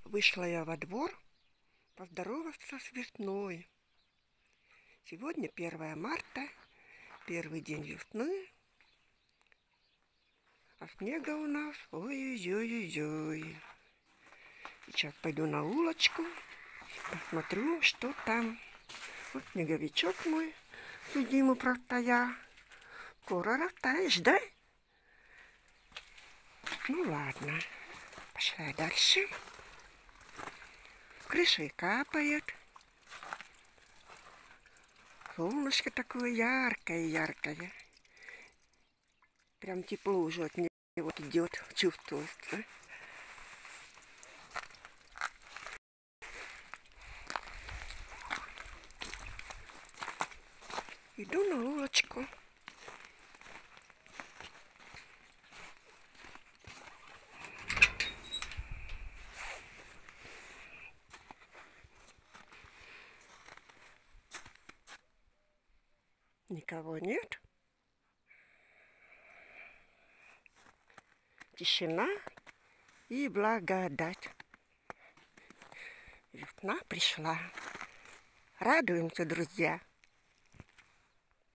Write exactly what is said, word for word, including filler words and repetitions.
Вышла я во двор поздороваться с весной. Сегодня первое марта, первый день весны. А снега у нас ой-ой-ой-ой. Сейчас пойду на улочку, посмотрю, что там. Вот снеговичок мой, зиму простоял. Скоро растаешь, да? Ну ладно, пошла дальше. Крышей капает. Солнышко такое яркое-яркое. Прям тепло уже от него вот идет, чувствуется. Иду на улочку. Никого нет. Тишина и благодать. Весна пришла. Радуемся, друзья.